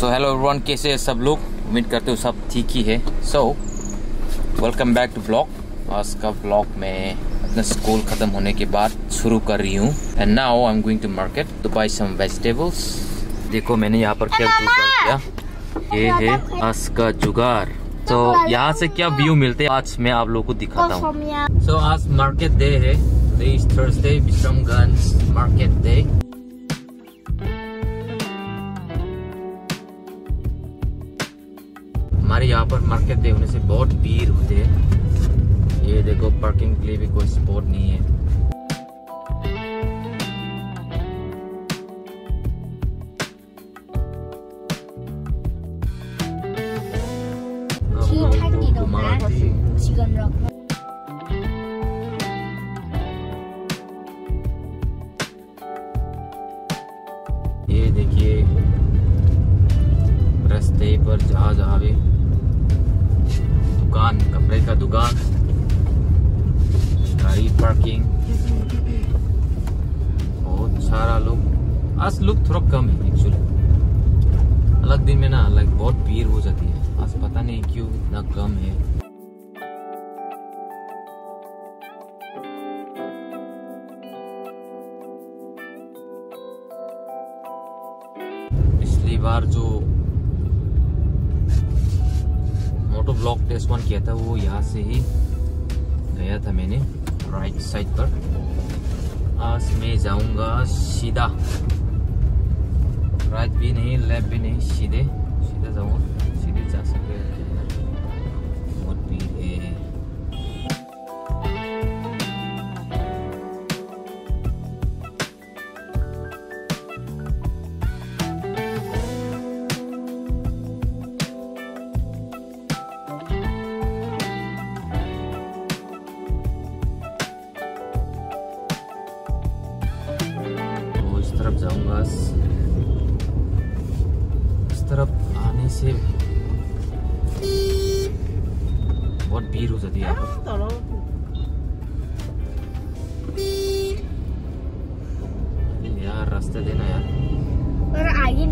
So hello everyone, कैसे हैं सब लोग? उम्मीद करते हो सब ठीक ही है। So welcome back to blog. आज का ब्लॉग मैं अपना स्कूल ख़त्म होने के बाद शुरू कर रही हूँ। And now I am going to market to buy some vegetables. देखो मैंने यहाँ पर क्या किया, ये है आज का जुगाड़। तो यहाँ से क्या व्यू मिलते हैं आज मैं आप लोगों को दिखाता हूँ। सो आज मार्केट डे है, today is Thursday, Vishramganj market day. हमारे यहाँ पर मार्केट डे होने से बहुत भीड़ होते हैं। ये देखो पार्किंग के लिए भी कोई स्पॉट नहीं है। ये देखिए रास्ते पर जहाँ भी दुकान, कपड़े का दुकान, गाड़ी पार्किंग, बहुत सारा लोग। आज लोग थोड़ा कम है एक्चुअली। अलग दिन में ना बहुत भीड़ हो जाती है। आज पता नहीं क्यों इतना कम है। पिछली बार जो मोटो ब्लॉक टेस्ट 1 किया था वो यहाँ से ही गया था मैंने, राइट साइड पर। आज मैं जाऊंगा सीधा, राइट भी नहीं लेफ्ट भी नहीं, सीधे जाऊंगा। सीधे जा सकते हैं, बहुत भीड़ है। तरफ जाऊंगा। इस तरफ आने से बहुत भीड़ हो जाती है यहाँ पर। यार रास्ते देना यार। और आगे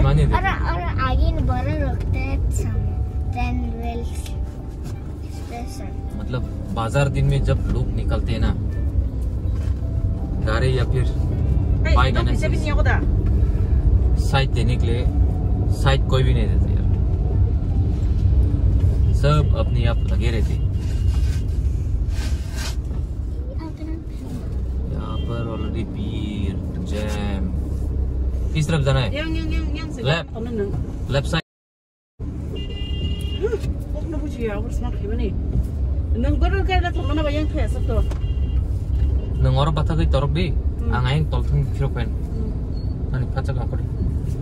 मतलब बाजार दिन में जब लोग निकलते हैं ना, गाड़ी या फिर बाइक साइड देने के लिए, साइड कोई भी नहीं देते यार, सब अपने आप लगे रहते। यहाँ पर ऑलरेडी भीड़, जैम। किस तरफ जाना है? Left side. नों और बाथा गई तरक दी आंगाइन तलथुं फिरपेन नानी फाचा गांव करी।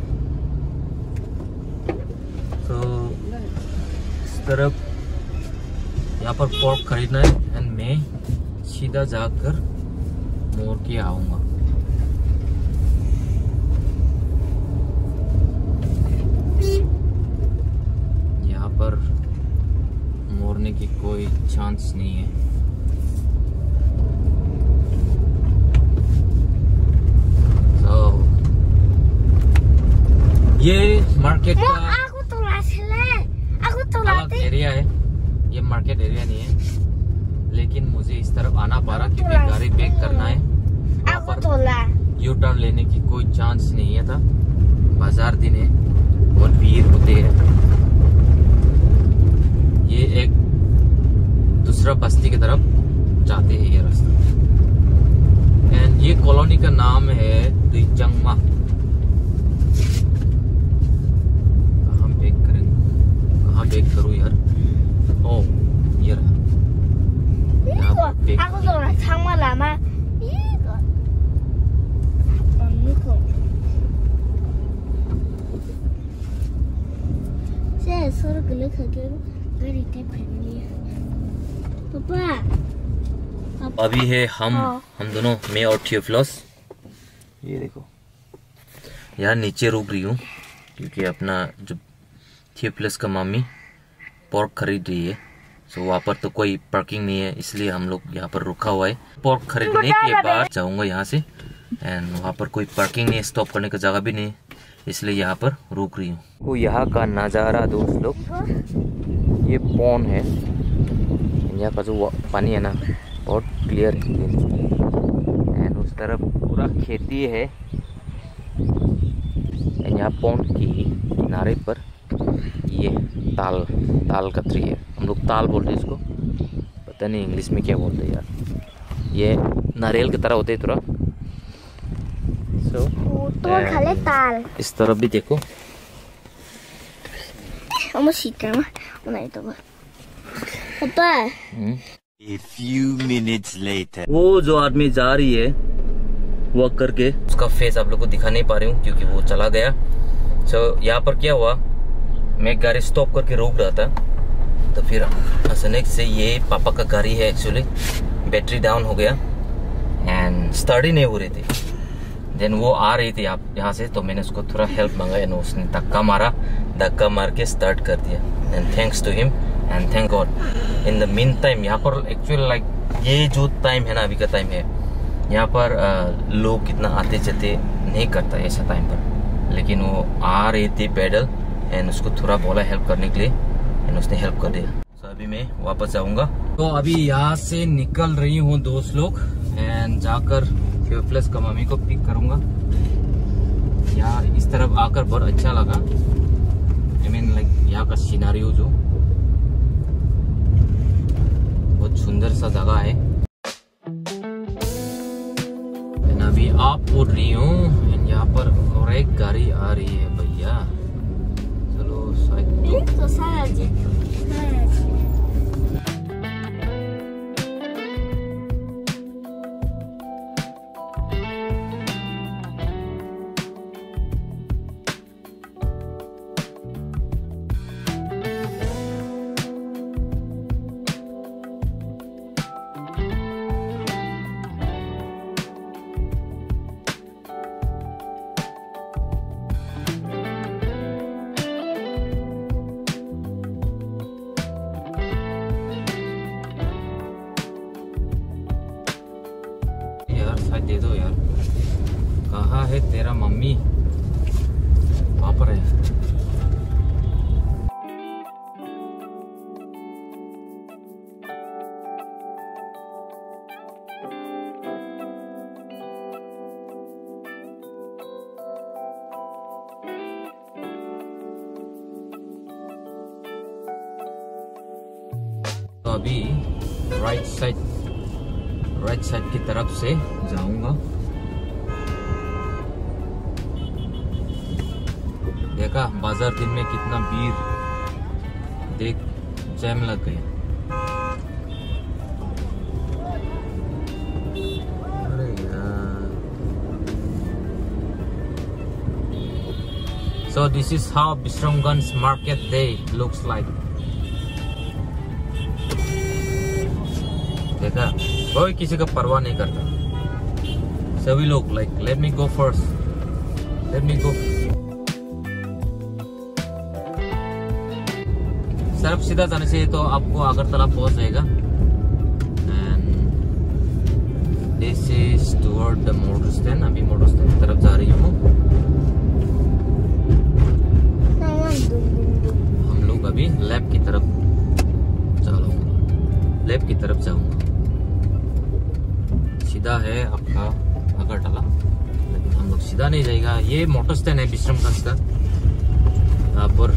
तो इस तरफ यहाँ पर पोर्क खरीदना है एंड मैं सीधा जाकर मोड़ के आऊंगा। यहाँ पर मोड़ने की कोई चांस नहीं है। ये मार्केट का अलग एरिया है, ये मार्केट एरिया नहीं है, लेकिन मुझे इस तरफ आना पड़ा क्योंकि गाड़ी बैक करना है। वहाँ पर यू टर्न लेने की कोई चांस नहीं है था। बाजार दिन है, बहुत भीड़ होते हैं। ये एक दूसरा बस्ती की तरफ जाते हैं ये रास्ता। एंड ये कॉलोनी का नाम है दुईचंगमा। बेक करूँ यार। ओह ये रहा। अभी है हम दोनों, मैं और थियोफिलस। ये देखो यार नीचे रुक रही हूँ क्योंकि अपना जो थियोफिलस का मम्मी पोर्क खरीद रही है। सो वहाँ पर तो कोई पार्किंग नहीं है, इसलिए हम लोग यहाँ पर रुका हुआ है। पोर्क खरीदने के बाद जाऊंगा यहाँ से, एंड वहाँ पर कोई पार्किंग नहीं है, स्टॉप करने का जगह भी नहीं है, इसलिए यहाँ पर रुक रही हूँ। तो यहाँ का नज़ारा दोस्त लोग, ये पॉन्ड है, यहाँ का जो पानी है ना बहुत क्लियर है। एंड उस तरफ पूरा खेती है। एंड यहाँ पॉन्ड की किनारे पर ये ताल का ट्री है, हम लोग ताल बोलते हैं इसको, पता नहीं इंग्लिश में क्या बोलते हैं यार। ये नारियल की तरह होते हैं थोड़ा। खाले ताल। इस तरफ भी देखो। A few minutes later. वो जो आदमी जा रही है वॉक करके, उसका फेस आप लोग को दिखा नहीं पा रही हूँ क्योंकि वो चला गया। यहाँ पर क्या हुआ, मैं गाड़ी स्टॉप करके रोक रहा था, तो फिर अचानक से ये पापा का गाड़ी है एक्चुअली, बैटरी डाउन हो गया एंड स्टार्ट ही नहीं हो रही थी। देन वो आ रही थी यहाँ से, तो मैंने उसको थोड़ा हेल्प मांगा एंड उसने धक्का मार के स्टार्ट कर दिया। And thanks to him and thank God. In the meantime यहाँ पर एक्चुअली लाइक ये जो टाइम है ना, अभी का टाइम है, यहाँ पर लोग कितना आते जाते नहीं करता ऐसा टाइम पर, लेकिन वो आ रही थी पैदल एंड उसको थोड़ा बोला हेल्प करने के लिए एंड उसने हेल्प कर दिया। तो अभी मैं वापस जाऊंगा। तो अभी यहाँ से निकल रही हूँ दोस्त लोग एंड जाकर प्लस का मम्मी को पिक करूंगा। यहाँ इस तरफ आकर बहुत अच्छा लगा। आई मीन लाइक यहाँ का सिनारियो जो बहुत सुंदर सा जगह है। अभी आप उड़ रही हूँ, यहाँ पर और एक गाड़ी आ रही है भैया। चलो साइड दे दो यार। कहाँ है तेरा मम्मी? वहाँ पर है। तो अभी राइट साइड की तरफ से जाऊंगा। देखा बाजार दिन में कितना भीड़, देख जैम लग गया। अरे यार। So this is how Bisramganj market day looks like. देखा, कोई किसी का परवाह नहीं करता। सभी लोग like let me go first, let me go. सिर्फ सीधा जाने से तो आपको अगरतला पहुंच जाएगा। And this is toward the motor stand. अभी मोटर स्टैंड की तरफ जा रही हूँ। हम लोग अभी लैब की तरफ जाऊंगा। सीधा है आपका अगरतला, लेकिन हम लोग सीधा नहीं जाएगा। ये मोटर स्टैंड है बिश्रमगंज का। यहाँ पर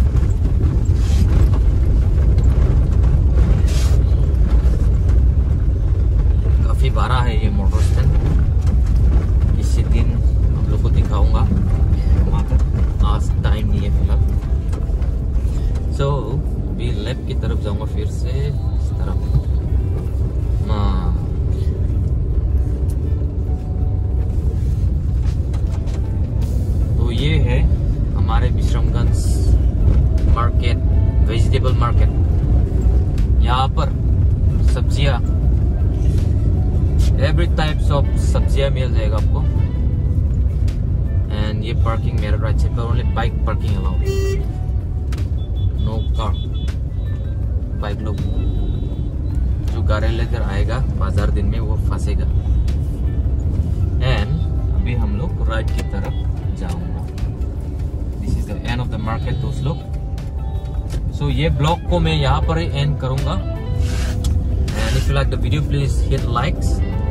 काफी बड़ा है ये मोटर स्टैंड। किसी दिन हम लोग को दिखाऊंगा वहाँ पर, आज टाइम नहीं है फिलहाल। सो अभी लेफ्ट की तरफ जाऊंगा फिर से इस तरफ। ये है हमारे बिश्रमगंज मार्केट, वेजिटेबल मार्केट। यहाँ पर सब्जियां, एवरी टाइप्स ऑफ सब्जियां मिल जाएगा आपको। एंड ये पार्किंग मेरा राइट साइड पर, only bike parking allowed, no car. Bike लोग जो गाड़ी लेकर आएगा बाजार दिन में वो फंसेगा। एंड अभी हम लोग राइट की तरफ जाऊंगा। is the end of the market those लोग. So ये ब्लॉग को मैं यहाँ पर ही एंड करूँगा. And if you like the video, please hit likes.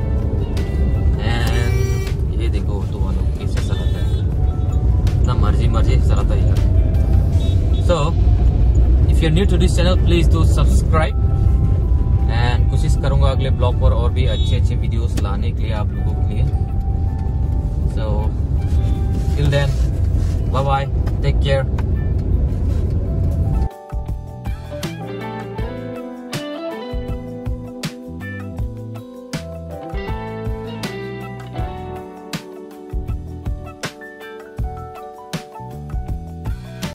And ये देखो तो वालों कैसे चलाता है, इतना मर्जी चलाता है यार. So if you're new to this channel, please do subscribe. And कोशिश करूँगा अगले ब्लॉग पर और भी अच्छे वीडियोस लाने के लिए आप लोगों के लिए. So till then, bye bye, take care.